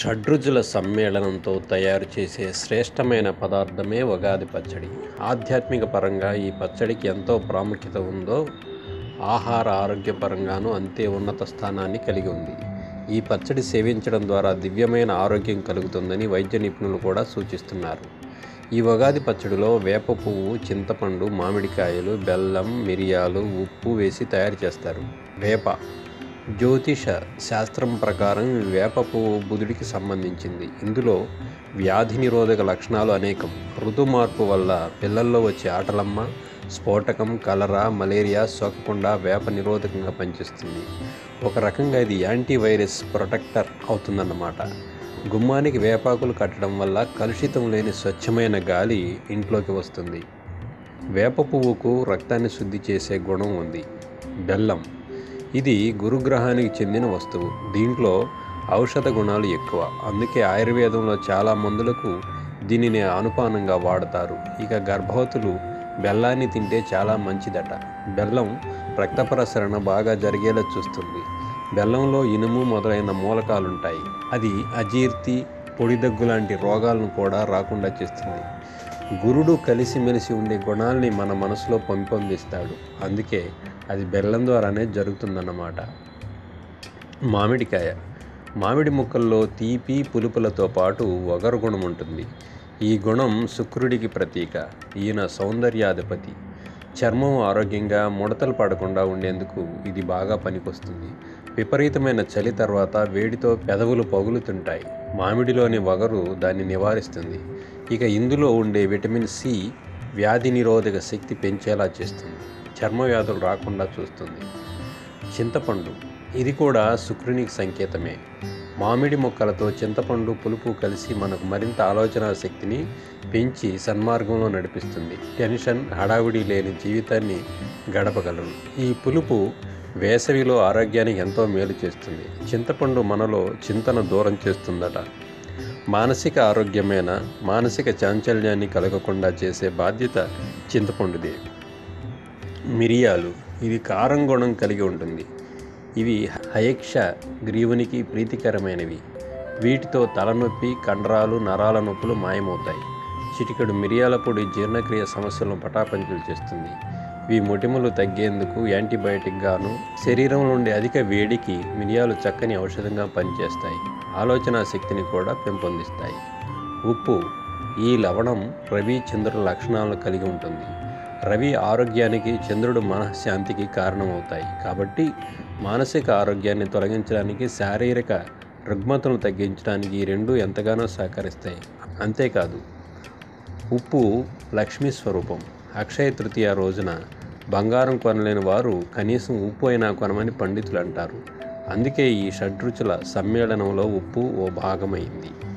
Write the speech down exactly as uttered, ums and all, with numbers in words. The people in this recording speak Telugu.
షడ్రుచుల సమ్మేళనంతో తయారు చేసే శ్రేష్టమైన పదార్థమే ఉగాది పచ్చడి. ఆధ్యాత్మిక పరంగా ఈ పచ్చడికి ఎంతో ప్రాముఖ్యత ఉందో, ఆహార ఆరోగ్యపరంగానూ అంతే ఉన్నత స్థానాన్ని కలిగి ఉంది. ఈ పచ్చడి సేవించడం ద్వారా దివ్యమైన ఆరోగ్యం కలుగుతుందని వైద్య నిపుణులు కూడా సూచిస్తున్నారు. ఈ ఉగాది పచ్చడిలో వేప పువ్వు, చింతపండు, మామిడికాయలు, బెల్లం, మిరియాలు, ఉప్పు వేసి తయారు చేస్తారు. వేప జ్యోతిష శాస్త్రం ప్రకారం వేప పువ్వు బుధుడికి సంబంధించింది. ఇందులో వ్యాధి నిరోధక లక్షణాలు అనేకం. ఋతు మార్పు వల్ల పిల్లల్లో వచ్చే ఆటలమ్మ, స్ఫోటకం, కలరా, మలేరియా సోకకుండా వేప నిరోధకంగా పనిచేస్తుంది. ఒక రకంగా ఇది యాంటీవైరస్ ప్రొటెక్టర్ అవుతుందన్నమాట. గుమ్మానికి వేపాకులు కట్టడం వల్ల కలుషితం లేని స్వచ్ఛమైన గాలి ఇంట్లోకి వస్తుంది. వేప పువ్వుకు రక్తాన్ని శుద్ధి చేసే గుణం ఉంది. బెల్లం ఇది గురుగ్రహానికి చెందిన వస్తువు. దీంట్లో ఔషధ గుణాలు ఎక్కువ. అందుకే ఆయుర్వేదంలో చాలా మందులకు దీనిని అనుపానంగా వాడతారు. ఇక గర్భవతులు బెల్లాన్ని తింటే చాలా మంచిదట. బెల్లం రక్త ప్రసరణ బాగా జరిగేలా చూస్తుంది. బెల్లంలో ఇనుము మొదలైన మూలకాలుంటాయి. అది అజీర్తి, పొడి దగ్గు లాంటి రోగాలను కూడా రాకుండా చేస్తుంది. గురుడు కలిసిమెలిసి ఉండే గుణాల్ని మన మనసులో పెంపొందిస్తాడు. అందుకే అది బెల్లం ద్వారానే జరుగుతుందన్నమాట. మామిడికాయ మామిడి ముక్కల్లో తీపి, పులుపులతో పాటు వగరు గుణం ఉంటుంది. ఈ గుణం శుక్రుడికి ప్రతీక. ఈయన సౌందర్యాధిపతి. చర్మం ఆరోగ్యంగా ముడతలు పడకుండా ఉండేందుకు ఇది బాగా పనికొస్తుంది. విపరీతమైన చలి తర్వాత వేడితో పెదవులు పగులుతుంటాయి. మామిడిలోని వగరు దాన్ని నివారిస్తుంది. ఇక ఇందులో ఉండే విటమిన్ సి వ్యాధి నిరోధక శక్తి పెంచేలా చేస్తుంది. చర్మ వ్యాధులు రాకుండా చూస్తుంది. చింతపండు ఇది కూడా శుక్రునికి సంకేతమే. మామిడి మొక్కలతో చింతపండు పులుపు కలిసి మనకు మరింత ఆలోచన శక్తిని పెంచి సన్మార్గంలో నడిపిస్తుంది. టెన్షన్, హడావిడి లేని జీవితాన్ని గడపగలరు. ఈ పులుపు వేసవిలో ఆరోగ్యానికి ఎంతో మేలు చేస్తుంది. చింతపండు మనలో చింతన దూరం చేస్తుందట. మానసిక ఆరోగ్యమైన మానసిక చాంచల్యాన్ని కలగకుండా చేసే బాధ్యత చింతపండుదే. మిరియాలు ఇది కారం గుణం కలిగి ఉంటుంది. ఇవి హయక్ష గ్రీవునికి ప్రీతికరమైనవి. వీటితో తలనొప్పి, కండరాలు, నరాల నొప్పులు మాయమవుతాయి. చిటికెడు మిరియాల పొడి జీర్ణక్రియ సమస్యలను పటాపంచలు చేస్తుంది. ఇవి మొటిమలు తగ్గేందుకు యాంటీబయాటిక్ గాను, శరీరంలో ఉండే అధిక వేడికి మిరియాలు చక్కని ఔషధంగా పనిచేస్తాయి. ఆలోచన శక్తిని కూడా పెంపొందిస్తాయి. ఉప్పు ఈ లవణం రవి, చంద్రుల లక్షణాలను కలిగి ఉంటుంది. రవి ఆరోగ్యానికి, చంద్రుడు మనశ్శాంతికి కారణమవుతాయి. కాబట్టి మానసిక ఆరోగ్యాన్ని తొలగించడానికి, శారీరక రుగ్మతలను తగ్గించడానికి ఈ రెండు ఎంతగానో సహకరిస్తాయి. అంతేకాదు ఉప్పు లక్ష్మీ స్వరూపం. అక్షయ తృతీయ రోజున బంగారం కొనలేని వారు కనీసం ఉప్పు అయినా కొనమని పండితులు అంటారు. అందుకే ఈ షడ్రుచుల సమ్మేళనంలో ఉప్పు ఓ భాగమైంది.